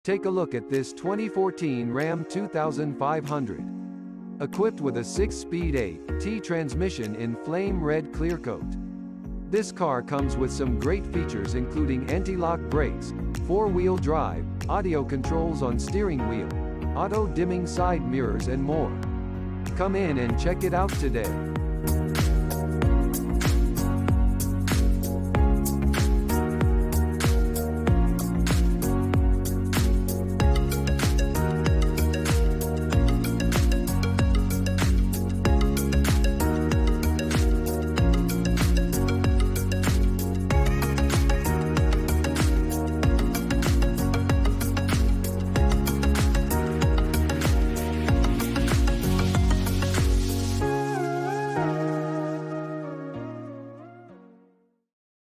Take a look at this 2014 Ram 2500. Equipped with a 6-speed 8T transmission in flame red clear coat. This car comes with some great features including anti-lock brakes, 4-wheel drive, audio controls on steering wheel, auto-dimming side mirrors and more. Come in and check it out today.